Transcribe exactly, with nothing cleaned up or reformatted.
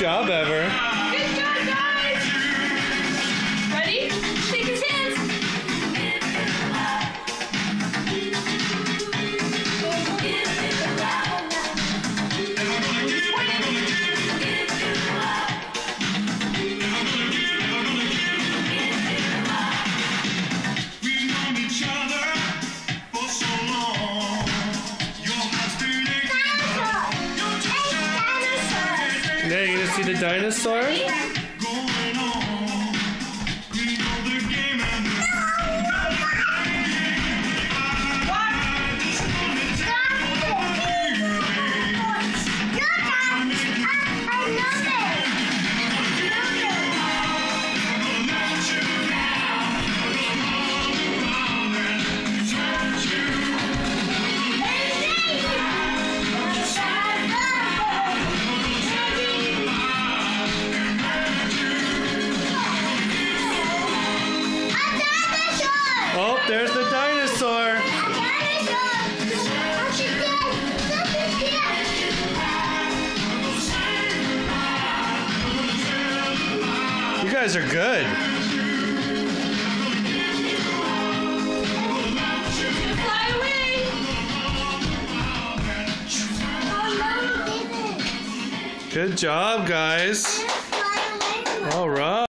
job ever. Good job, guys. Ready? Shake his hands. Yeah, you gonna see the dinosaur? Oh, there's the dinosaur. You guys are good. Fly away. Good job, guys. All right.